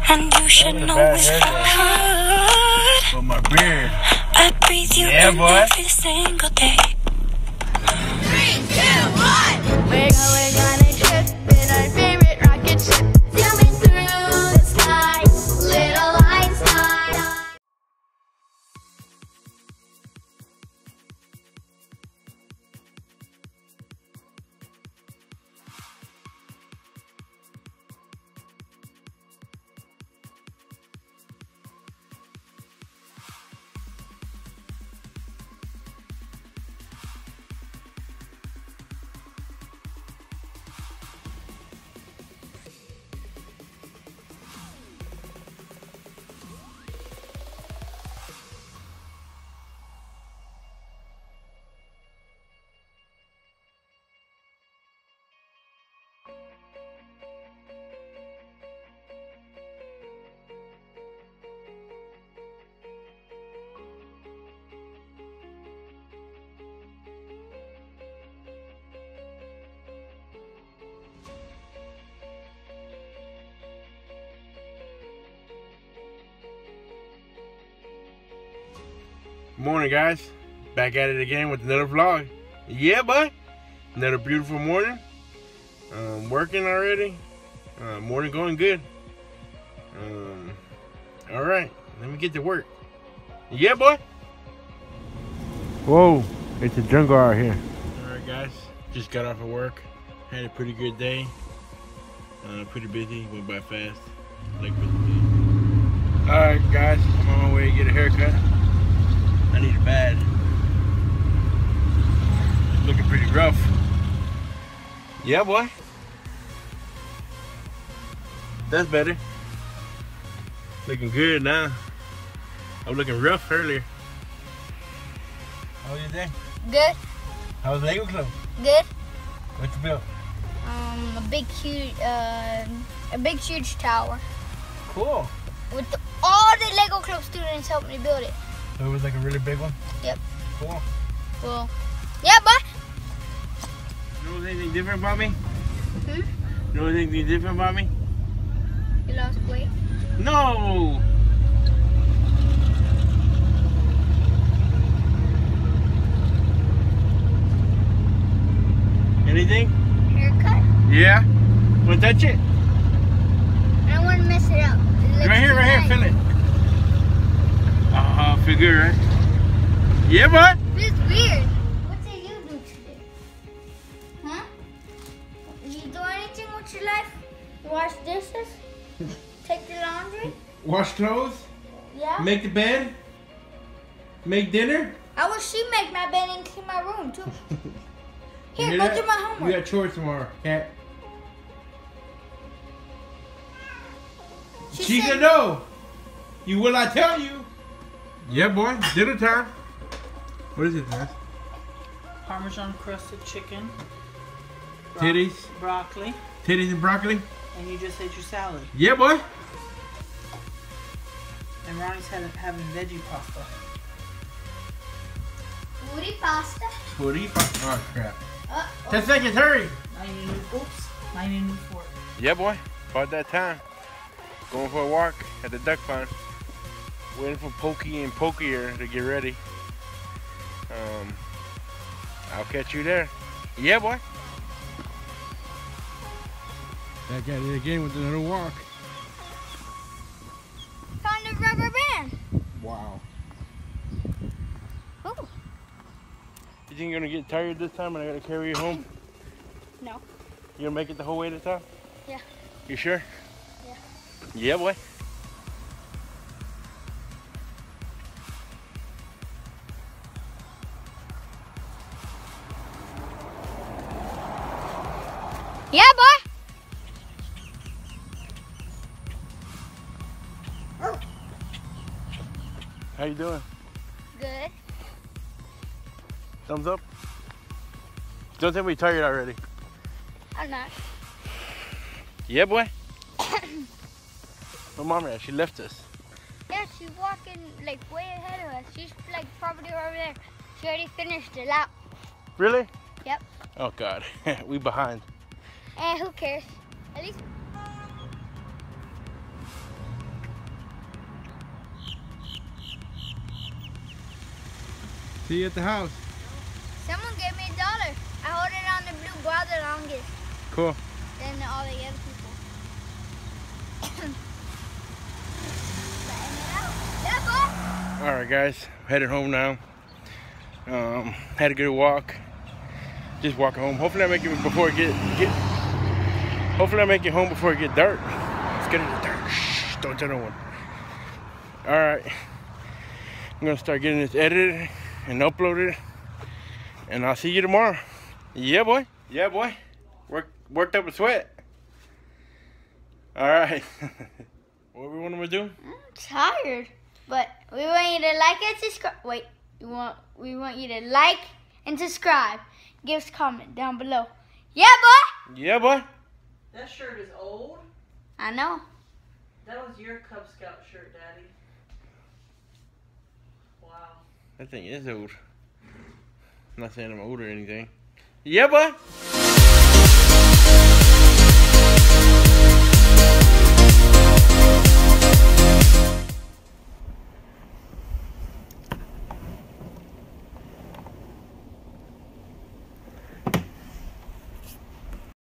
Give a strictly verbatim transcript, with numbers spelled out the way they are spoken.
And you should know it's hard. For my beard. I breathe you Yeah, in boy. every single day. Three, two, one. We're going on a trip in our favorite rocket ship, zooming through the sky. Little Einstein. Morning, guys. Back at it again with another vlog. Yeah, boy. Another beautiful morning. Um, working already. Uh, morning going good. Um, all right, let me get to work. Yeah, boy. Whoa, it's a jungle out here. All right, guys. Just got off of work. Had a pretty good day. Uh, pretty busy. Went by fast. Like busy. All right, guys. I'm on my way to get a haircut. I need it bad. Looking pretty rough. Yeah, boy. That's better. Looking good now. I was looking rough earlier. How was your day? Good. How was Lego Club? Good. What you built? Um, a big, huge, uh, a big, huge tower. Cool. With the, all the Lego Club students helped me build it. So it was like a really big one? Yep. Cool. Cool. Yeah, bud. You know anything different about me? Hmm? You know anything different about me? You lost weight. No! Anything? Haircut. Yeah? Wanna touch it? I don't want to mess it up. It looks Right here, right here, nice. feel it. Uh, feel good, right? Yeah, bud? This is weird. What did you do today? Huh? Did you do anything with your life? You wash dishes? Take the laundry? Wash clothes? Yeah. Make the bed? Make dinner? I wish she make my bed and clean my room too. You Here, hear go that? do my You homework. got chores tomorrow, cat. She She said- said no. You will I tell you? Yeah, boy. Dinner time. What is it, man? Parmesan crusted chicken, bro- Titties. broccoli, Titties and broccoli. and you just ate your salad. Yeah, boy. And Ronnie's had, having veggie pasta. Booty pasta. Booty. Oh, crap. Uh, Ten seconds, hurry. ninety new, oops, ninety new fork. Yeah, boy. About that time. Going for a walk at the duck pond. Waiting for Pokey and Pokier to get ready. Um, I'll catch you there. Yeah, boy. Back at it again with another walk. found a rubber band. Wow. Oh, You think you're gonna get tired this time and I gotta carry you home? no. You gonna make it the whole way this time? Yeah. You sure? Yeah. Yeah, boy. Yeah, boy. How you doing? Good. Thumbs up? Don't tell me you're tired already. I'm not. Yeah, boy. Where mom at? She left us. Yeah, she's walking like way ahead of us. She's like probably over there. She already finished it out. Really? Yep. Oh God, we behind. Eh, who cares? At least. See you at the house. Someone gave me a dollar. I hold it on the blue bar the longest Cool. than all the other people. Letting it out. Yeah, boy. All right, guys, headed home now. Um, had a good walk. Just walking home. Hopefully, I make it before it get get. Hopefully, I make it home before it get dark. Let's get in the dark. Shh, don't tell no one. All right, I'm gonna start getting this edited and uploaded, and I'll see you tomorrow. Yeah, boy. Yeah, boy. Work worked up a sweat. All right. What we want to do? I'm tired, but we want you to like and subscribe. Wait, we want we want you to like and subscribe. Give us a comment down below. Yeah, boy. Yeah, boy. That shirt is old. I know. That was your Cub Scout shirt, Daddy. Wow. That thing is old. I'm not saying I'm old or anything. Yeah, boy.